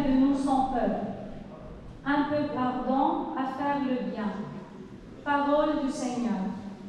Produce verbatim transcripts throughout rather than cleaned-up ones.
de nous son peuple, un peuple ardent à faire le bien. Parole du Seigneur.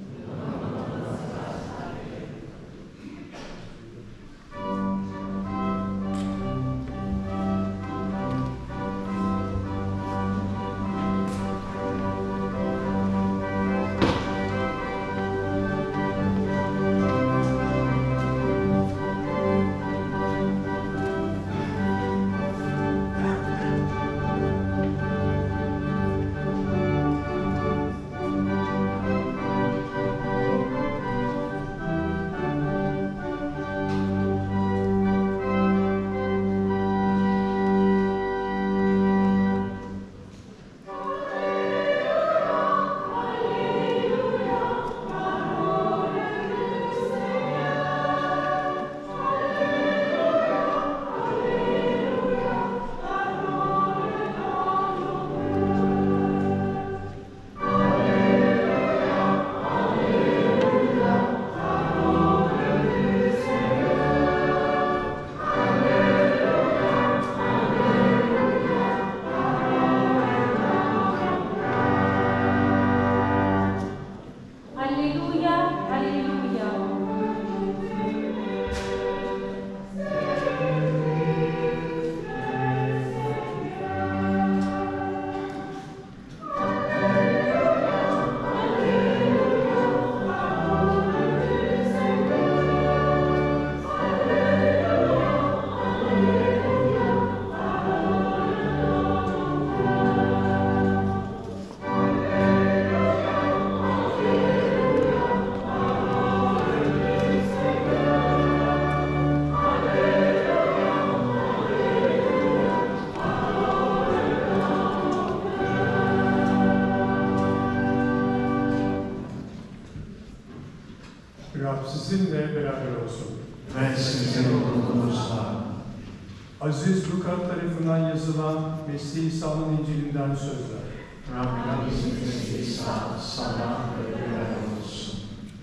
Sizinle beraber olsun. Ve sizin ruhunuzla. Aziz Luka tarafından yazılan Mesih İsa'nın İncil'inden sözler. Rabbimiz İsa sana övgüler olsun.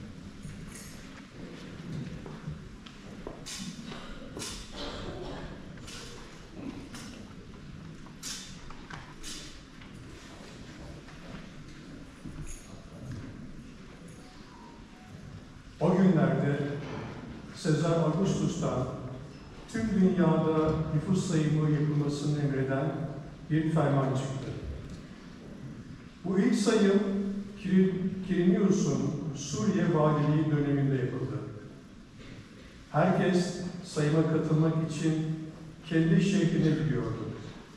O günlerde Sezar Augustus'tan tüm dünyada nüfus sayımı yapılmasını emreden bir ferman çıktı. Bu ilk sayım Kirinius'un Suriye valiliği döneminde yapıldı. Herkes sayıma katılmak için kendi şehrine gidiyordu.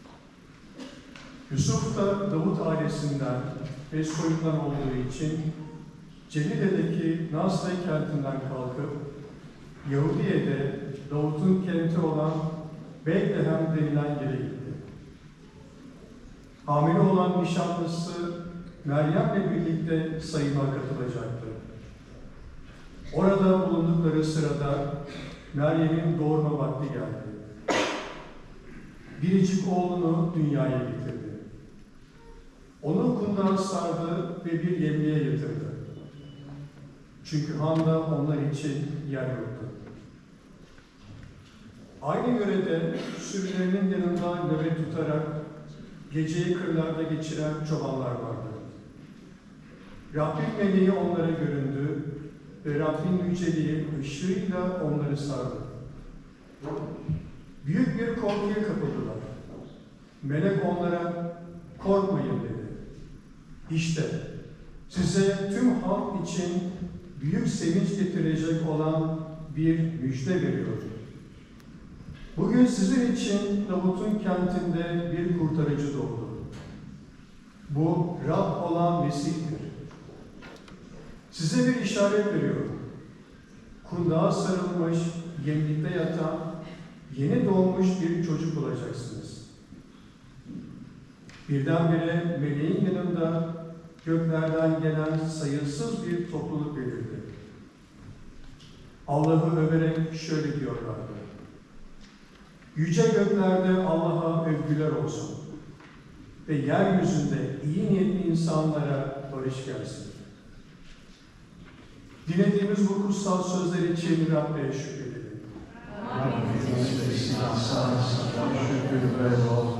Yusuf da Davut ailesinden ve soyundan olduğu için Celile'deki Nazre kentinden kalkıp Yahudiye'de Davut'un kenti olan Beytlehem denilen yere gitti. Hamile olan nişanlısı Meryem'le birlikte sayıma katılacaktı. Orada bulundukları sırada Meryem'in doğurma vakti geldi. Biricik oğlunu dünyaya getirdi. Onu kundağa sardı ve bir yemeğe yatırdı. Çünkü handa onlar için yer yoktu. Aynı yörede sürülerinin yanında nöbet tutarak geceyi kırlarda geçiren çobanlar vardı. Rabbin meleği onlara göründü ve Rabbin yüceliği ışığıyla onları sardı. Büyük bir korkuya kapıldılar. Melek onlara korkmayın dedi. İşte size tüm halk için büyük sevinç getirecek olan bir müjde veriyor. Bugün sizin için Davut'un kentinde bir kurtarıcı doğdu. Bu Rab olan Mesih'tir. Size bir işaret veriyorum. Kundağa sarılmış, yemlikte yatan, yeni doğmuş bir çocuk bulacaksınız. Birdenbire meleğin yanında göklerden gelen sayısız bir topluluk belirdi. Allah'ı överek şöyle diyorlardı. Yüce göklerde Allah'a övgüler olsun ve yeryüzünde iyi niyetli insanlara barış gelsin. Dinlediğimiz bu kutsal sözler için Rab'be şükredelim. Rabbimiz İsa sana şükür ve olsun.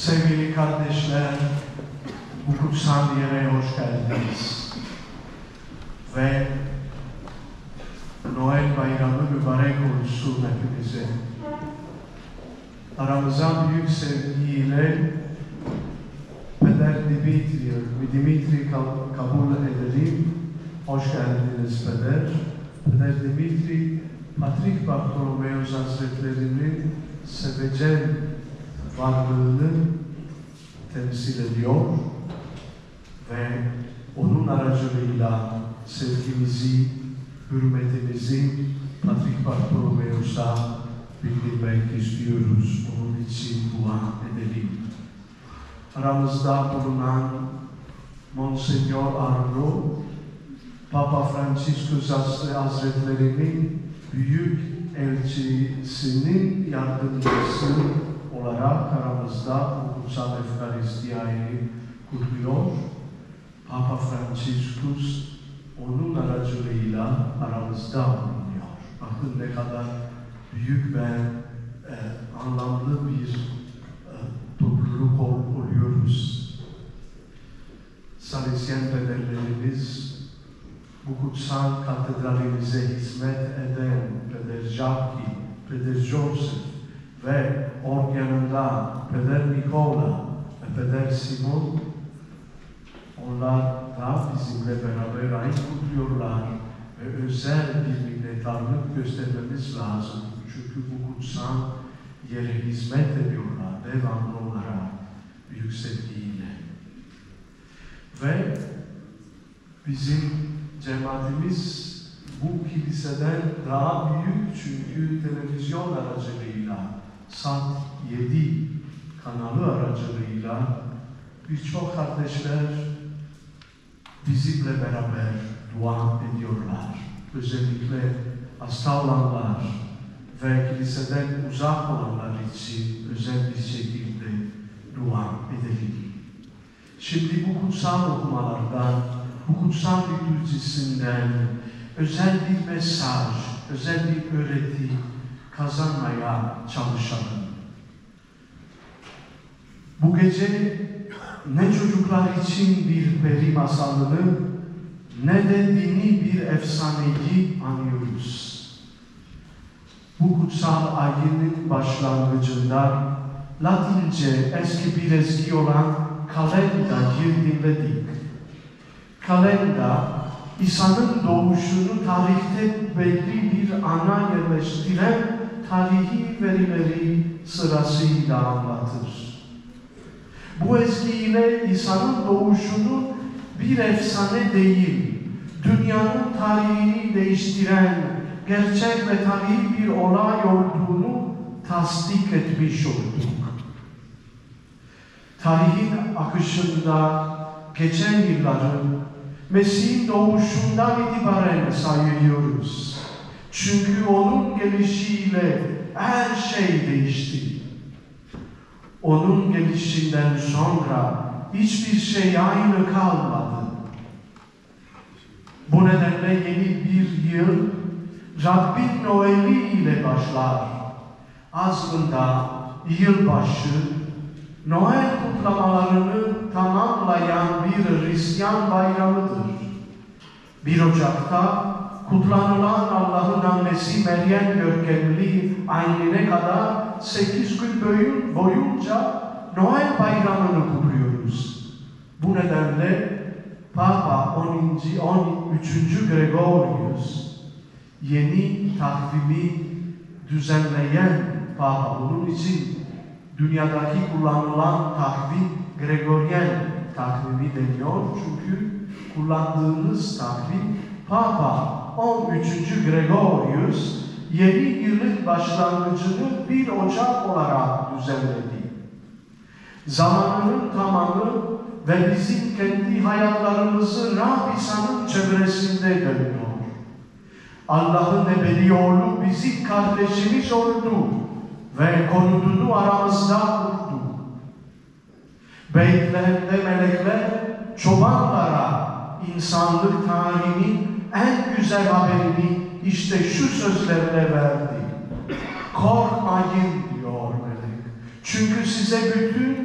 Sevgili kardeşler, bu kutsal yere hoş geldiniz. Ve Noel Bayramı mübarek olsun hepinize. Aramıza büyük sevgiyle Peder Dimitri, Dimitri kabul edelim. Hoş geldiniz Peder. Peder Dimitri, Patrik Bartolomeos Hazretleri'nin sevecen varlığını temsil ediyor ve onun aracılığıyla sevgimizi, hürmetimizi Patrik Bartolomeos'a bildirmek istiyoruz. Onun için dua edelim. Aramızda bulunan Monsenyor Arno, Papa Franciscus Hazretleri'nin büyük elçisinin yardımcısı olarak aramızda bu kutsal Efkaristiyayı kutluyor. Papa Franciscus onun aracılığıyla aramızda bulunuyor. Bakın ne kadar büyük ve e, anlamlı bir e, topluluk oluyoruz. Salesyen pederlerimiz, bu kutsal katedralimize hizmet eden Peder Jacques, Peder Joseph ve organında Peder Nikola ve Peder Simon, onlar da bizimle beraber ayı kutluyorlar ve özel bir minnettarlık göstermemiz lazım. Çünkü bu kutsal yere hizmet ediyorlar devamlı olarak büyük sevgiyle. Ve bizim cemaatimiz bu kiliseden daha büyük, çünkü televizyon aracılığıyla, Sat yedi kanalı aracılığıyla birçok kardeşler bizimle beraber dua ediyorlar. Özellikle hasta olanlar ve kiliseden uzak olanlar için özel bir şekilde dua edelim. Şimdi bu kutsal okumalardan, bu kutsal liturjisinden özel bir mesaj, özel bir öğreti kazanmaya çalışalım. Bu gece ne çocuklar için bir peri masalını ne de dini bir efsaneyi anıyoruz. Bu kutsal ayının başlangıcında Latince eski bir ezgi olan kalendayı dinledik. Kalenda, İsa'nın doğuşunu tarihte belli bir ana yerleştiren tarihi verileri sırasıyla anlatır. Bu ezgiyle İsa'nın doğuşunu bir efsane değil, dünyanın tarihini değiştiren gerçek ve tarihi bir olay olduğunu tasdik etmiş olduk. Tarihin akışında geçen yılları Mesih'in doğuşundan itibaren sayıyoruz. Çünkü onun gelişiyle her şey değişti. Onun gelişinden sonra hiçbir şey aynı kalmadı. Bu nedenle yeni bir yıl Rabbin Noeli ile başlar. Aslında yılbaşı Noel kutlamalarını tamamlayan bir Hristiyan bayramıdır. bir Ocak'ta kutlanılan Allah'ın annesi Meryem görkemli ayinine kadar sekiz gün boyunca Noel bayramını kutluyoruz. Bu nedenle Papa on üçüncü Gregorius yeni takvimi düzenleyen Papa. Bunun için dünyadaki kullanılan takvim Gregorian takvimi deniyor. Çünkü kullandığımız takvim Papa on üçüncü Gregorius yeni yılın başlangıcını bir Ocak olarak düzenledi. Zamanının tamamı ve bizim kendi hayatlarımızı Rab İsa'nın çevresinde dönüyor. Allah'ın ebedi oğlu bizim kardeşimiz oldu ve konudunu aramızda kurdu. Beytlehem'de melekler çobanlara insanlık tarihinin en güzel haberini işte şu sözlerle verdi. Korkmayın diyor melek. Çünkü size bütün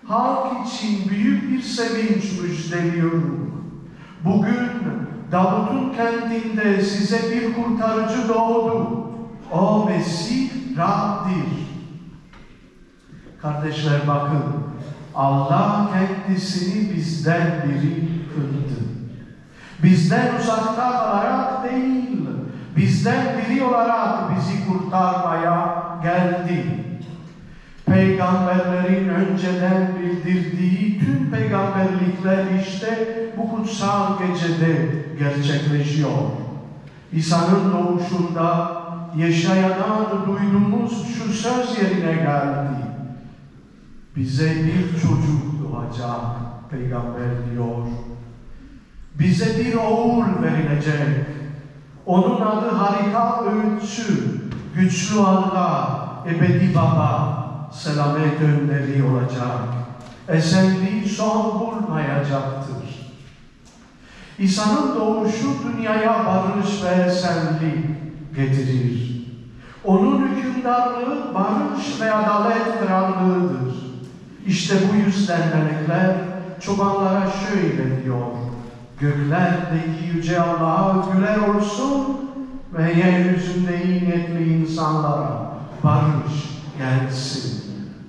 halk için büyük bir sevinç müjdeliyorum. Bugün Davut'un kentinde size bir kurtarıcı doğdu. O Mesih Rab'dir. Kardeşler bakın, Allah kendisini bizden biri kıldı. Bizden uzakta kalarak değil, bizden biri olarak bizi kurtarmaya geldi. Peygamberlerin önceden bildirdiği tüm peygamberlikler işte bu kutsal gecede gerçekleşiyor. İsa'nın doğuşunda Yeşaya'dan duyduğumuz şu söz yerine geldi. Bize bir çocuk doğacak, peygamber diyor. Bize bir oğul verilecek. Onun adı harika öğütçü, güçlü Allah, ebedi baba, selamet önderi olacak. Esenliği son bulmayacaktır. İsa'nın doğuşu dünyaya barış ve esenlik getirir. Onun hükümdarlığı barış ve adalet krallığıdır. İşte bu yüzden melekler çobanlara şöyle diyor. Göklerdeki yüce Allah'a övgüler olsun ve yeryüzünde iyi niyetli insanlara barış gelsin.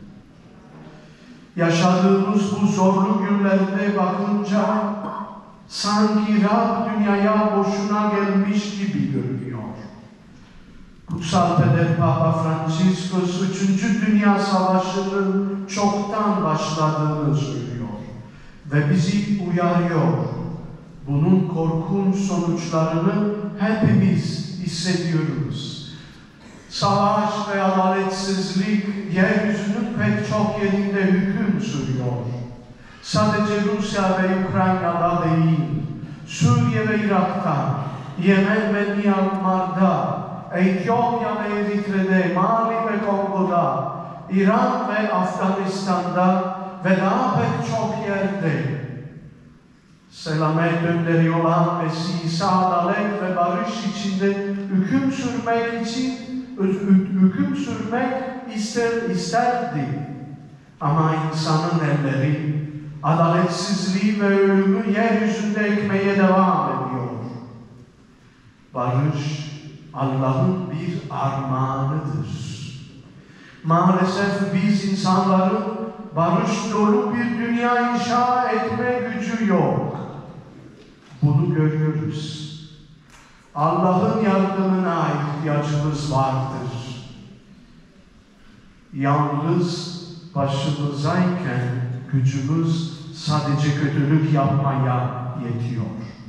Yaşadığımız bu zorlu günlerde bakınca sanki Rab dünyaya boşuna gelmiş gibi görünüyor. Kutsal Peder Papa Franciscus üçüncü Dünya Savaşı'nın çoktan başladığını söylüyor ve bizi uyarıyor. Bunun korkunç sonuçlarını hepimiz hissediyoruz. Savaş ve adaletsizlik yeryüzünün pek çok yerinde hüküm sürüyor. Sadece Rusya ve Ukrayna'da değil, Suriye ve Irak'ta, Yemen ve Myanmar'da, Etiyopya ve Eritre'de, Mali ve Kongo'da, İran ve Afganistan'da ve daha pek çok yerde selamet önderi olan Mesih İsa adalet ve barış içinde hüküm sürmek için hüküm sürmek ister, isterdi. Ama insanın elleri adaletsizliği ve ölümü yeryüzünde ekmeye devam ediyor. Barış Allah'ın bir armağanıdır. Maalesef biz insanların barış dolu bir dünya inşa etme gücü yok. Bunu görüyoruz. Allah'ın yardımına ihtiyacımız vardır. Yalnız başımızdayken gücümüz sadece kötülük yapmaya yetiyor.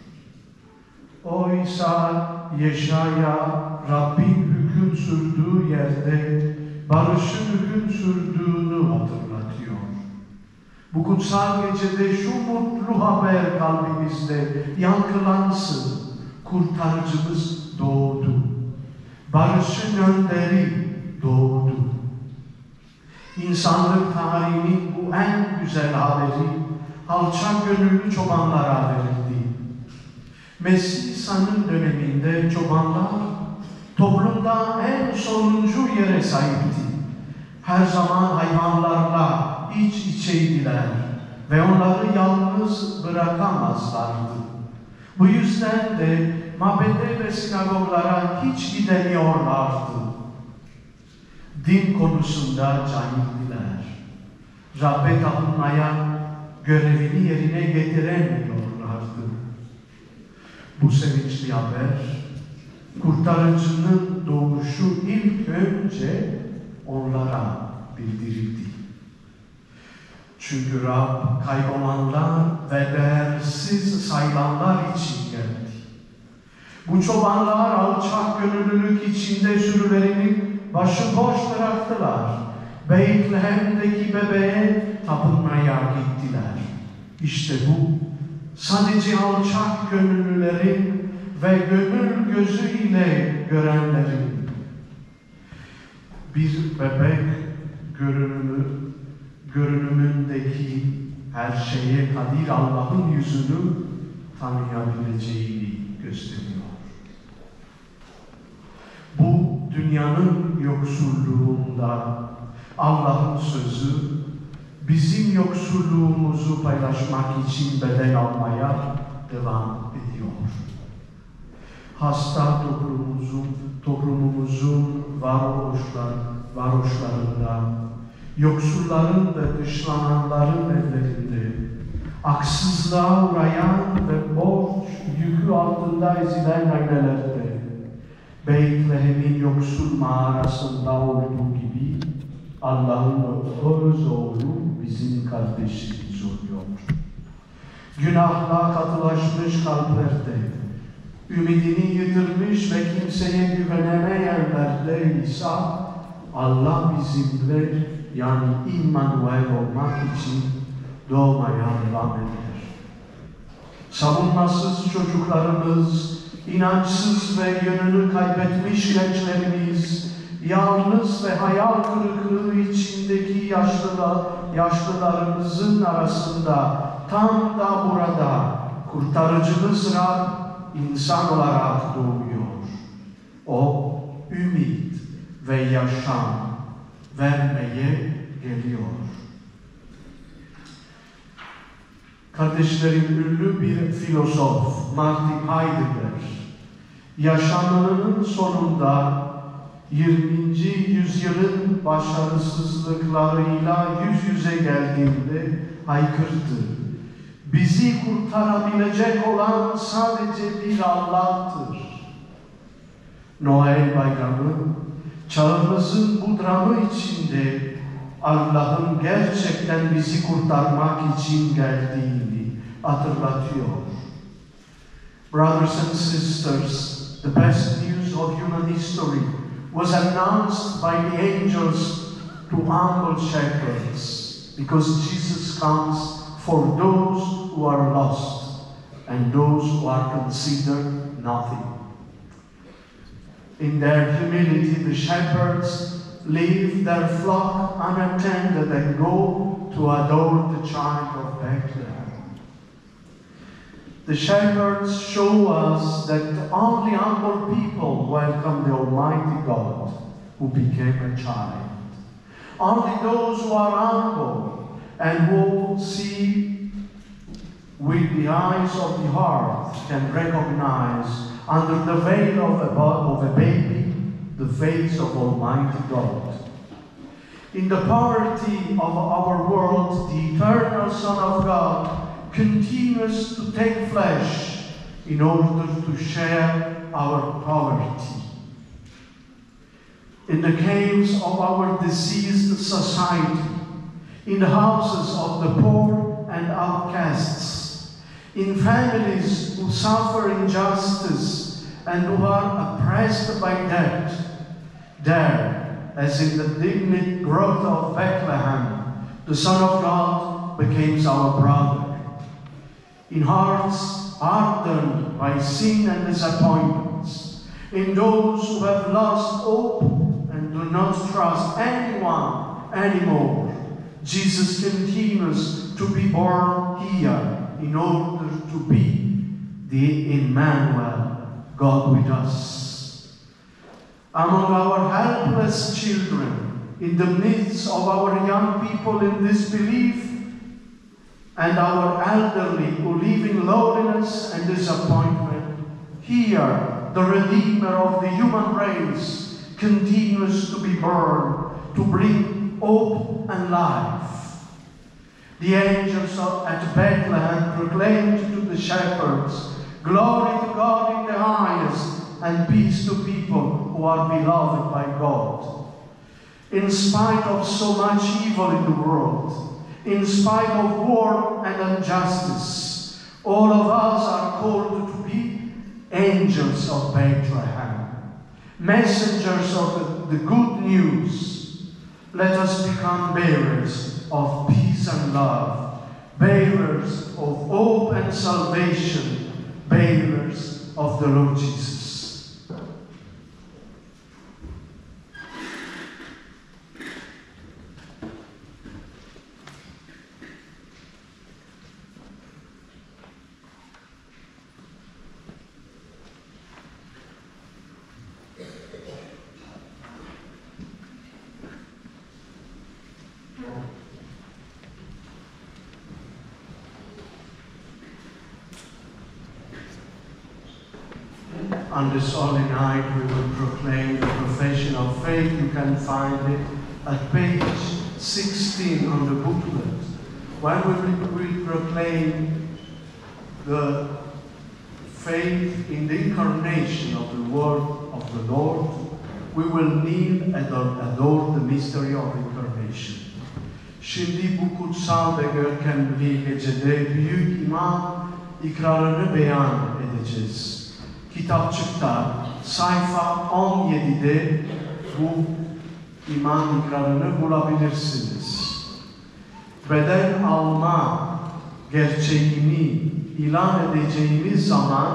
Oysa Yeşaya Rabbin hüküm sürdüğü yerde barışın hüküm sürdüğünü hatırlatıyor. Bu kutsal gecede şu mutlu haber kalbimizde yankılansın. Kurtarıcımız doğdu. Barışın önderi doğdu. İnsanlık tarihinin bu en güzel haberi alçak gönüllü çobanlara verildi. Mesih İsa'nın döneminde çobanlar toplumda en sonuncu yere sahipti. Her zaman hayvanlarla iç içeydiler ve onları yalnız bırakamazlardı. Bu yüzden de mabede ve sinagoglara hiç gidemiyorlardı. Din konusunda cahildiler. Rabbe tapınmaya görevini yerine getiremiyorlardı. Bu sevinçli haber, kurtarıcının doğuşu ilk önce onlara bildirildi. Çünkü Rab kaybolanlar ve değersiz sayılanlar için geldi. Bu çobanlar alçak gönüllülük içinde sürülerini başıboş bıraktılar. Beytlehem'deki bebeğe tapınmaya gittiler. İşte bu sadece alçak gönüllülerin ve gönül gözüyle görenlerin bir bebek görünümü, görünümündeki her şeye kadir Allah'ın yüzünü tanıyabileceğini gösteriyor. Bu dünyanın yoksulluğunda Allah'ın sözü bizim yoksulluğumuzu paylaşmak için bedel almaya devam ediyor. Hasta toplumumuzun, toplumumuzun varoluşlar, varoluşlarında, yoksulların ve dışlananların evlerinde, haksızlığa uğrayan ve borç yükü altında ezilen ailelerde, Beytlehem'in yoksul mağarasında olduğu gibi Allah'ın öz oğlu bizim kardeşimiz oluyor. Günahla katılaşmış kalplerde, ümidini yitirmiş ve kimseye güvenemeyenlerde ise Allah bizimle, yani İmmanuel olmak için doğmaya devam eder. Savunmasız çocuklarımız, inançsız ve yönünü kaybetmiş gençlerimiz, yalnız ve hayal kırıklığı içindeki yaşlılar, yaşlılarımızın arasında tam da burada kurtarıcımız Rab insan olarak doğuyor. O ümit ve yaşam vermeye geliyor. Kardeşlerim, ünlü bir filozof Martin Heidegger yaşamının sonunda yirminci yüzyılın başarısızlıklarıyla yüz yüze geldiğinde haykırdı. Bizi kurtarabilecek olan sadece bir Allah'tır. Noel Bayramı, çağımızın bu dramı içinde Allah'ın gerçekten bizi kurtarmak için geldiğini hatırlatıyor. Brothers and sisters, the best news of human history was announced by the angels to humble shepherds, because Jesus comes for those who are lost and those who are considered nothing. In their humility, the shepherds leave their flock unattended and go to adore the child of Bethlehem. The shepherds show us that only humble people welcome the Almighty God who became a child. Only those who are humble and who see with the eyes of the heart can recognize under the veil of a, of a baby the face of Almighty God. In the poverty of our world, the eternal Son of God continues to take flesh in order to share our poverty. In the caves of our diseased society, in the houses of the poor and outcasts, in families who suffer injustice and who are oppressed by debt, there, as in the dignified growth of Bethlehem, the Son of God becomes our brother. In hearts hardened by sin and disappointments, in those who have lost hope and do not trust anyone anymore, Jesus continues to be born here in order to be the Emmanuel, God with us. Among our helpless children, in the midst of our young people in disbelief, and our elderly who live in loneliness and disappointment, here the Redeemer of the human race continues to be born to bring hope and life. The angels at Bethlehem proclaimed to the shepherds, "Glory to God in the highest, and peace to people who are beloved by God." In spite of so much evil in the world, in spite of war and injustice, all of us are called to be angels of Bethlehem, messengers of the good news. Let us become bearers of peace and love, bearers of hope and salvation, bearers of the Lord Jesus. On this holy night, we will proclaim the profession of faith. You can find it at page sixteen on the booklet. When we will proclaim the faith in the incarnation of the Word of the Lord, we will kneel and adore the mystery of incarnation. Şimdi bu kutsal ve görkemli gecede Büyük İmam ikrarını beyan edeceğiz. Kitapçıkta sayfa on yedide bu iman ikrarını bulabilirsiniz. Beden alma gerçeğini ilan edeceğimiz zaman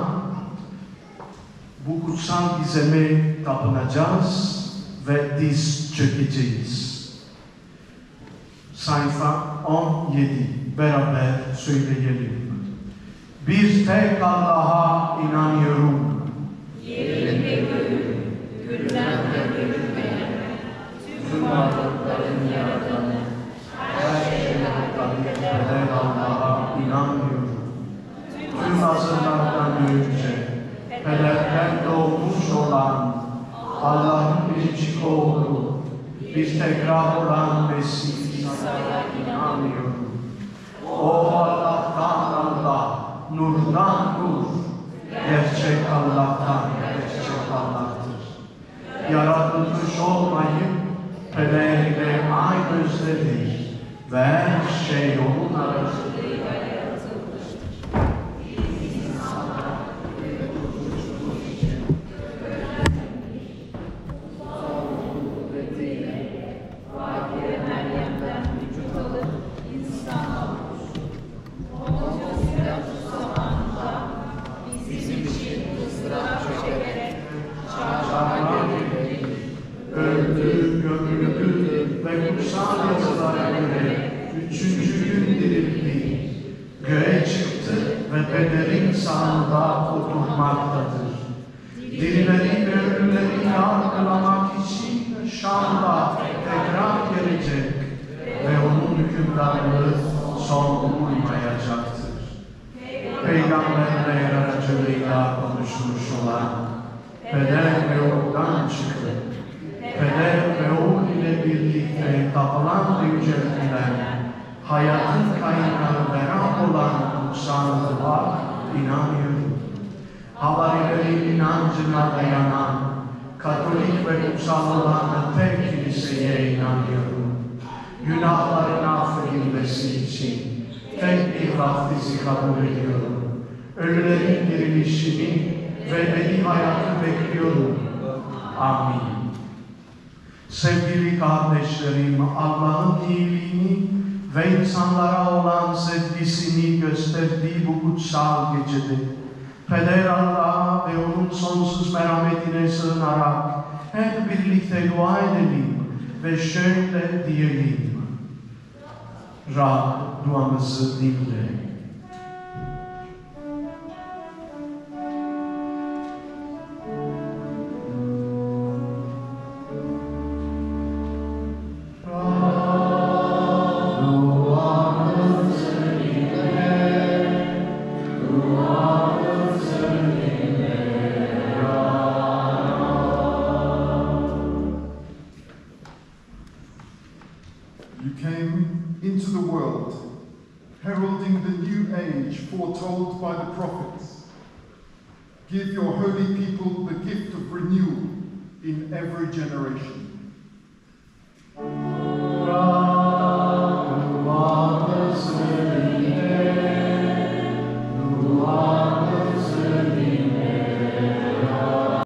bu kutsal gizeme tapınacağız ve diz çökeceğiz. Sayfa on yedi beraber söyleyelim. Bir tek Allah'a inanıyorum. Yerin ve göğün, görülen ve görünmeyen, tüm varlıkların yaradanı, her şeyden eden Allah'a inanıyorum. Tüm asırlardan önce, pederden doğmuş olan Allah'ın biricik oğlu, bir tekrar olan Mesih İsa'ya inanıyorum. O Allah'tan Allah, nurdan nur, gerçek Allah'tan gerçek Allah'tır. Yaratılmış olmayıp pederiyle aynı özledir ve her şey onun aracılığıyla yaratılmıştır. Öldü, gömüldü ve kutsal yazılara göre üçüncü gün dirildi. Göğe çıktı ve pederin sağında oturmaktadır. Dirileri ve ölüleri yargılamak için Şam'da tekrar gelecek ve onun hükümdarlığı son bulmayacaktır. Peygamberler aracılığıyla konuşmuş olan Peder ve Oğul'dan çıkıp, Peder ve Oğul ile birlikte tapılan ve yüceltilen, hayatın kaynağı ve Rab olan kutsallığa inanıyorum. Havarilerin inancına dayanan, Katolik ve kutsal olan tek kiliseye inanıyorum. Günahların affedilmesi için tek bir vaftizi kabul ediyorum. Ölülerin dirilişini ve ebedi hayatı bekliyorum. Amin. Sevgili kardeşlerim, Allah'ın iyiliğini ve insanlara olan sevgisini gösterdiği bu kutsal gecede Peder Allah'a ve onun sonsuz merhametine sığınarak hep birlikte dua edelim ve şöyle diyelim. Rab duamızı dinle. You came into the world, heralding the new age foretold by the prophets. Give your holy people the gift of renewal in every generation.